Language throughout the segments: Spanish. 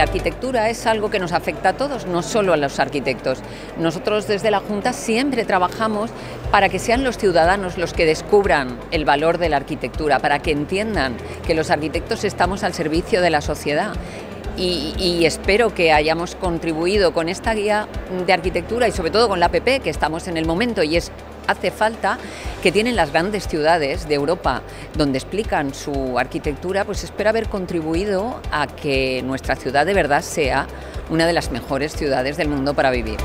la arquitectura es algo que nos afecta a todos, no solo a los arquitectos. Nosotros desde la Junta siempre trabajamos para que sean los ciudadanos los que descubran el valor de la arquitectura, para que entiendan que los arquitectos estamos al servicio de la sociedad. Y espero que hayamos contribuido con esta guía de arquitectura y sobre todo con la APP, que estamos en el momento y hace falta que tienen las grandes ciudades de Europa donde explican su arquitectura, pues espero haber contribuido a que nuestra ciudad de verdad sea una de las mejores ciudades del mundo para vivir.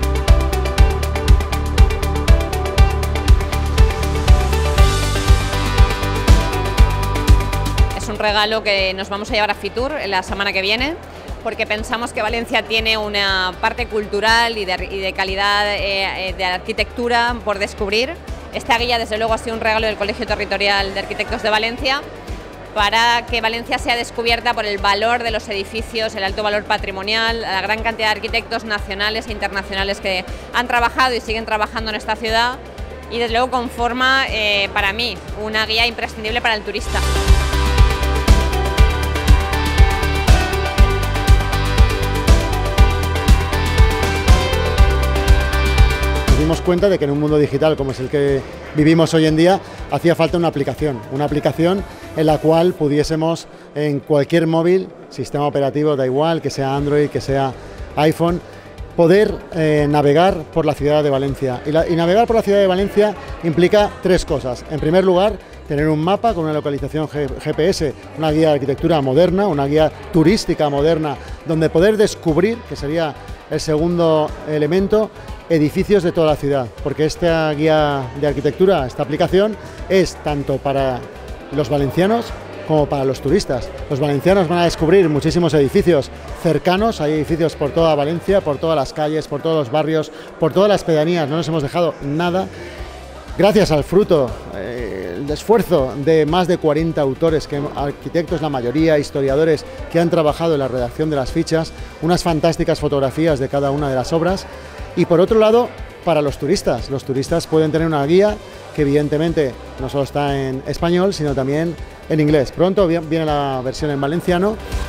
Es un regalo que nos vamos a llevar a Fitur la semana que viene, porque pensamos que Valencia tiene una parte cultural y de calidad de arquitectura por descubrir. Esta guía, desde luego, ha sido un regalo del Colegio Territorial de Arquitectos de Valencia para que Valencia sea descubierta por el valor de los edificios, el alto valor patrimonial, la gran cantidad de arquitectos nacionales e internacionales que han trabajado y siguen trabajando en esta ciudad, y desde luego conforma, para mí, una guía imprescindible para el turista. Nos dimos cuenta de que en un mundo digital como es el que vivimos hoy en día, hacía falta una aplicación en la cual pudiésemos en cualquier móvil, sistema operativo, da igual, que sea Android, que sea iPhone, poder navegar por la ciudad de Valencia. Y navegar por la ciudad de Valencia implica tres cosas. En primer lugar, tener un mapa con una localización GPS, una guía de arquitectura moderna, una guía turística moderna, donde poder descubrir, que sería el segundo elemento, edificios de toda la ciudad, porque esta guía de arquitectura, esta aplicación, es tanto para los valencianos como para los turistas. Los valencianos van a descubrir muchísimos edificios cercanos, hay edificios por toda Valencia, por todas las calles, por todos los barrios, por todas las pedanías, no nos hemos dejado nada. Gracias al fruto, el esfuerzo de más de 40 autores, arquitectos la mayoría, historiadores, que han trabajado en la redacción de las fichas, unas fantásticas fotografías de cada una de las obras. Y por otro lado, para los turistas pueden tener una guía que evidentemente no solo está en español, sino también en inglés. Pronto viene la versión en valenciano.